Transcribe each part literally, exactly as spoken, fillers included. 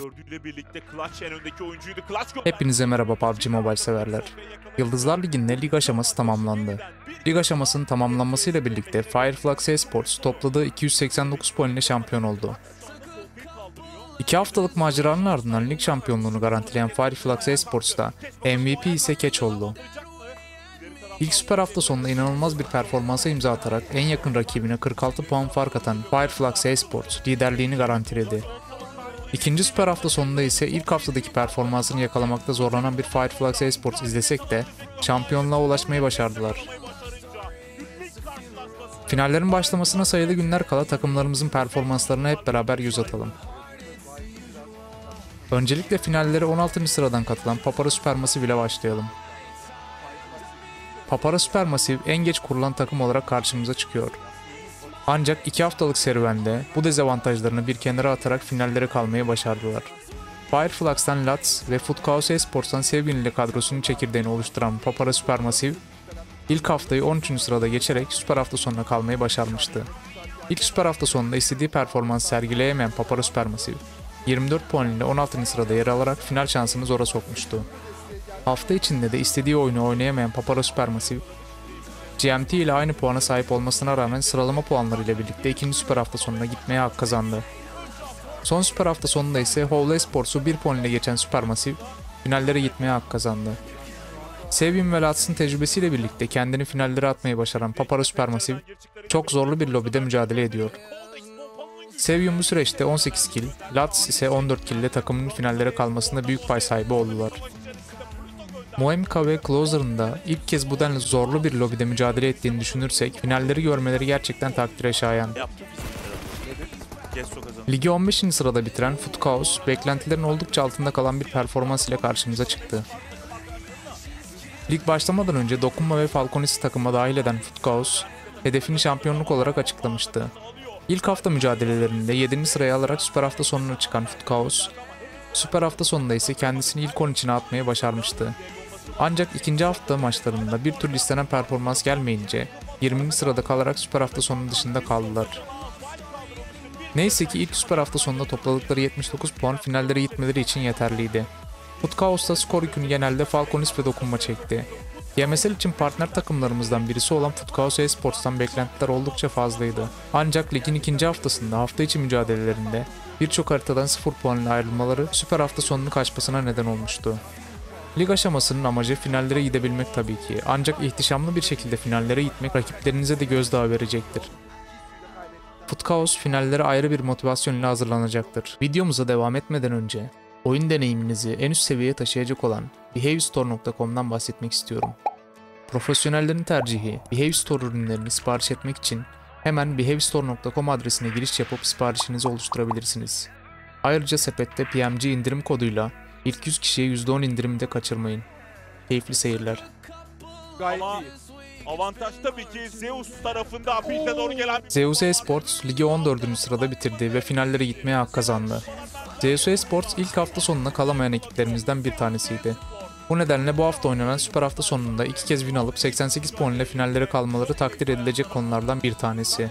dördüyle birlikte Clutch en öndeki oyuncuydu. Clutch Hepinize merhaba P U B G Mobile severler. Yıldızlar Ligi'nde lig aşaması tamamlandı. Lig aşamasının tamamlanmasıyla birlikte Fireflux Esports topladığı iki yüz seksen dokuz puan ile şampiyon oldu. İki haftalık maceranın ardından lig şampiyonluğunu garantileyen Fireflux Esports'ta M V P ise Keç oldu. İlk süper hafta sonunda inanılmaz bir performansa imza atarak en yakın rakibine kırk altı puan fark atan Fireflux Esports liderliğini garantiledi. İkinci süper hafta sonunda ise ilk haftadaki performansını yakalamakta zorlanan bir Fireflux Esports izlesek de şampiyonluğa ulaşmayı başardılar. Finallerin başlamasına sayılı günler kala takımlarımızın performanslarına hep beraber göz atalım. Öncelikle finallere on altıncı sıradan katılan Papara Supermassive ile başlayalım. Papara Supermassive en geç kurulan takım olarak karşımıza çıkıyor. Ancak iki haftalık serüvende bu dezavantajlarını bir kenara atarak finallere kalmayı başardılar. Fireflux'tan Lats ve Footchaos Esports'tan Sevgin ile kadrosunun çekirdeğini oluşturan Papara Supermassive ilk haftayı on üçüncü sırada geçerek süper hafta sonuna kalmayı başarmıştı. İlk süper hafta sonunda istediği performans sergileyemeyen Papara Supermassive yirmi dört puan ile on altıncı sırada yer alarak final şansını zora sokmuştu. Hafta içinde de istediği oyunu oynayamayan Papara Supermassive, G M T ile aynı puana sahip olmasına rağmen sıralama puanları ile birlikte ikinci süper hafta sonuna gitmeye hak kazandı. Son süper hafta sonunda ise Howl Esports'u bir puan ile geçen Supermassive, finallere gitmeye hak kazandı. Sevim ve Lats'ın tecrübesiyle birlikte kendini finallere atmayı başaran Papara Supermassive, çok zorlu bir lobide mücadele ediyor. Sevim bu süreçte on sekiz kill, Lats ise on dört kill ile takımın finallere kalmasında büyük pay sahibi oldular. Moemka ve Closer'ın da ilk kez bu denli zorlu bir lobide mücadele ettiğini düşünürsek finalleri görmeleri gerçekten takdire şayan. Ligi on beşinci sırada bitiren Footchaos, beklentilerin oldukça altında kalan bir performans ile karşımıza çıktı. Lig başlamadan önce Dokunma ve Falconis'i takıma dahil eden Footchaos, hedefini şampiyonluk olarak açıklamıştı. İlk hafta mücadelelerinde yedinci sıraya alarak süper hafta sonuna çıkan Footchaos, süper hafta sonunda ise kendisini ilk on içine atmayı başarmıştı. Ancak ikinci hafta maçlarında bir türlü istenen performans gelmeyince yirminci sırada kalarak süper hafta sonu dışında kaldılar. Neyse ki ilk süper hafta sonunda topladıkları yetmiş dokuz puan finallere gitmeleri için yeterliydi. Footchaos'ta skor yükünü genelde Falconis ve Dokunma çekti. Y M S L için partner takımlarımızdan birisi olan Footchaos Esports'tan beklentiler oldukça fazlaydı. Ancak ligin ikinci haftasında hafta içi mücadelelerinde birçok haritadan sıfır puan ile ayrılmaları süper hafta sonunu kaçmasına neden olmuştu. Lig aşamasının amacı finallere gidebilmek tabii ki, ancak ihtişamlı bir şekilde finallere gitmek rakiplerinize de gözdağı verecektir. Footchaos finallere ayrı bir motivasyon ile hazırlanacaktır. Videomuza devam etmeden önce oyun deneyiminizi en üst seviyeye taşıyacak olan behavestore nokta com'dan bahsetmek istiyorum. Profesyonellerin tercihi Behavestore ürünlerini sipariş etmek için hemen behavestore nokta com adresine giriş yapıp siparişinizi oluşturabilirsiniz. Ayrıca sepette P M G indirim koduyla ilk yüz kişiye yüzde on indirimde de kaçırmayın. Keyifli seyirler. Ama avantaj tabii ki Zeus tarafında April'de doğru gelen. Zeus Esports ligi on dördüncü sırada bitirdi ve finallere gitmeye hak kazandı. Zeus Esports ilk hafta sonuna kalamayan ekiplerimizden bir tanesiydi. Bu nedenle bu hafta oynanan süper hafta sonunda iki kez win alıp seksen sekiz puan ile finallere kalmaları takdir edilecek konulardan bir tanesi.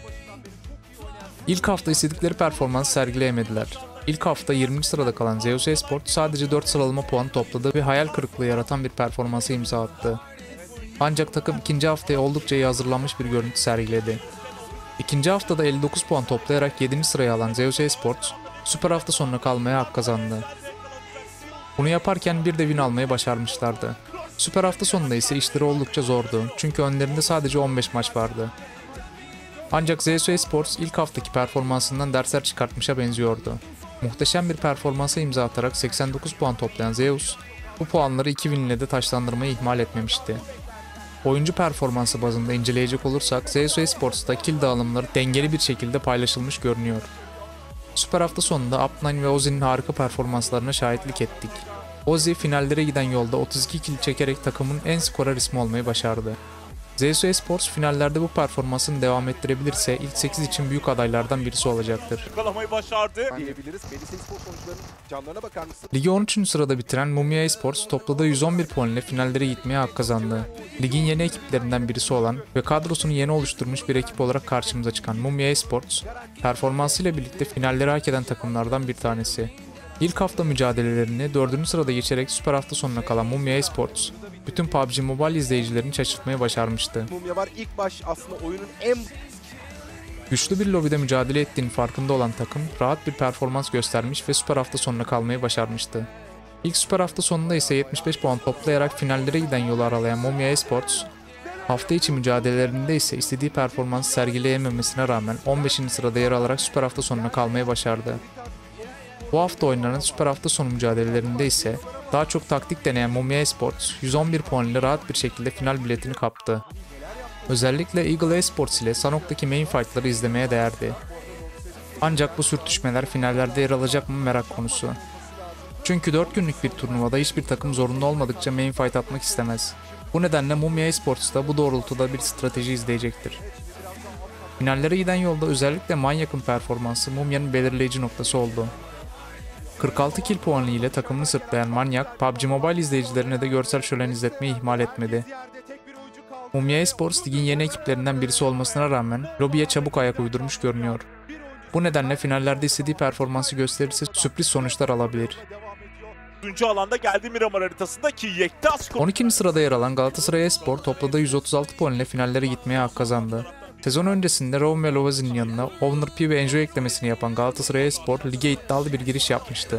İlk hafta istedikleri performans sergileyemediler. İlk hafta yirminci sırada kalan Zeus Esports sadece dört sıralama puanı topladı ve hayal kırıklığı yaratan bir performansa imza attı. Ancak takım ikinci haftaya oldukça iyi hazırlanmış bir görüntü sergiledi. İkinci haftada elli dokuz puan toplayarak yedinci sıraya alan Zeus Esports, süper hafta sonuna kalmaya hak kazandı. Bunu yaparken bir de win almayı başarmışlardı. Süper hafta sonunda ise işleri oldukça zordu çünkü önlerinde sadece on beş maç vardı. Ancak Zeus Esports ilk haftaki performansından dersler çıkartmışa benziyordu. Muhteşem bir performansa imza atarak seksen dokuz puan toplayan Zeus, bu puanları iki win ile de taşlandırmayı ihmal etmemişti. Oyuncu performansı bazında inceleyecek olursak Zeus Esports'ta kill dağılımları dengeli bir şekilde paylaşılmış görünüyor. Süper hafta sonunda Up dokuz ve Ozzy'nin harika performanslarına şahitlik ettik. Ozzy finallere giden yolda otuz iki kill çekerek takımın en skorer ismi olmayı başardı. Zeus Esports finallerde bu performansını devam ettirebilirse ilk sekiz için büyük adaylardan birisi olacaktır. Yakalamayı başardı. Ligi on üçüncü sırada bitiren Mumia Esports topladığı yüz on bir puan ile finallere gitmeye hak kazandı. Ligin yeni ekiplerinden birisi olan ve kadrosunu yeni oluşturmuş bir ekip olarak karşımıza çıkan Mumia Esports, performansıyla birlikte finalleri hak eden takımlardan bir tanesi. İlk hafta mücadelelerini dördüncü sırada geçerek süper hafta sonuna kalan Mumya Esports, bütün P U B G Mobile izleyicilerini şaşırtmayı başarmıştı. Mumya var. İlk baş aslında oyunun en Güçlü bir lobide mücadele ettiğinin farkında olan takım rahat bir performans göstermiş ve süper hafta sonuna kalmayı başarmıştı. İlk süper hafta sonunda ise yetmiş beş puan toplayarak finallere giden yolu aralayan Mumya Esports, hafta içi mücadelelerinde ise istediği performansı sergileyememesine rağmen on beşinci sırada yer alarak süper hafta sonuna kalmayı başardı. Bu hafta oynanan süper hafta sonu mücadelelerinde ise daha çok taktik deneyen Mumya Esports yüz on bir puan ile rahat bir şekilde final biletini kaptı. Özellikle Eagle Esports ile Sanok'taki main fight'ları izlemeye değerdi. Ancak bu sürtüşmeler finallerde yer alacak mı merak konusu. Çünkü dört günlük bir turnuvada hiçbir takım zorunda olmadıkça main fight atmak istemez. Bu nedenle Mumya Esports da bu doğrultuda bir strateji izleyecektir. Finallere giden yolda özellikle Manyak'ın performansı Mumya'nın belirleyici noktası oldu. kırk altı kill puanı ile takımını sırtlayan Manyak, P U B G Mobile izleyicilerine de görsel şölen izletmeyi ihmal etmedi. Mumya Esports ligin yeni ekiplerinden birisi olmasına rağmen lobiye çabuk ayak uydurmuş görünüyor. Bu nedenle finallerde istediği performansı gösterirse sürpriz sonuçlar alabilir. Üçüncü alanda geldi Miramar haritasında ki Yektas on ikinci sırada yer alan Galatasaray Espor topladığı yüz otuz altı puan ile finallere gitmeye hak kazandı. Sezon öncesinde Raum ve Lovazin'in yanına Owner P ve Enjoy eklemesini yapan Galatasaray Espor lige iddialı bir giriş yapmıştı.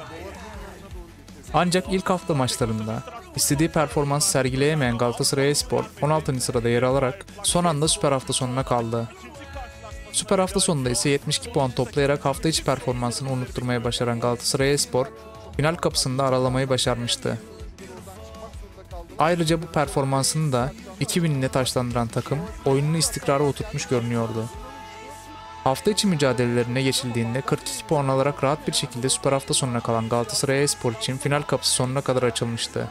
Ancak ilk hafta maçlarında istediği performansı sergileyemeyen Galatasaray Espor on altıncı sırada yer alarak son anda süper hafta sonuna kaldı. Süper hafta sonunda ise yetmiş iki puan toplayarak hafta içi performansını unutturmaya başaran Galatasaray Espor final kapısında aralamayı başarmıştı. Ayrıca bu performansını da iki bin ile taçlandıran takım oyununu istikrara oturtmuş görünüyordu. Hafta içi mücadelelerine geçildiğinde kırk iki puan alarak rahat bir şekilde süper hafta sonuna kalan Galatasaray Espor için final kapısı sonuna kadar açılmıştı.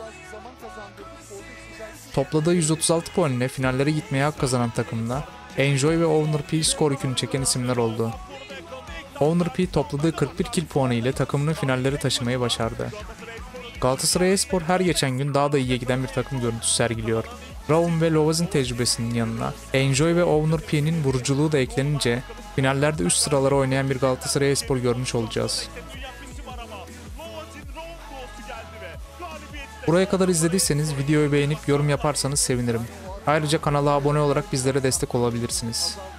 Topladığı yüz otuz altı puan ile finallere gitmeye hak kazanan takımda Enjoy ve Owner P skor yükünü çeken isimler oldu. Owner P topladığı kırk bir kill puanı ile takımını finallere taşımayı başardı. Galatasaray Espor her geçen gün daha da iyiye giden bir takım görüntüsü sergiliyor. Raum ve Lovazin tecrübesinin yanına Enjoy ve Owner P'nin vuruculuğu da eklenince finallerde üst sıralara oynayan bir Galatasaray Espor görmüş olacağız. Buraya kadar izlediyseniz videoyu beğenip yorum yaparsanız sevinirim. Ayrıca kanala abone olarak bizlere destek olabilirsiniz.